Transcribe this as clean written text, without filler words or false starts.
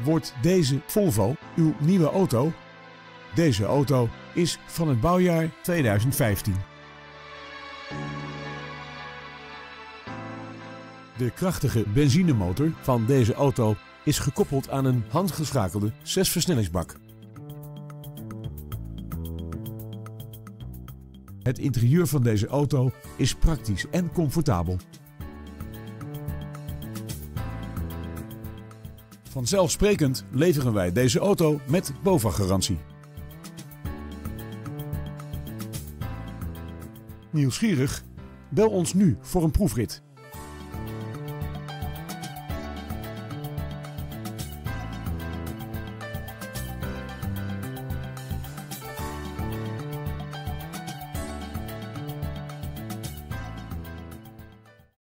Wordt deze Volvo uw nieuwe auto? Deze auto is van het bouwjaar 2015. De krachtige benzinemotor van deze auto is gekoppeld aan een handgeschakelde 6-versnellingsbak. Het interieur van deze auto is praktisch en comfortabel. Vanzelfsprekend leveren wij deze auto met BOVAG-garantie. Nieuwsgierig? Bel ons nu voor een proefrit.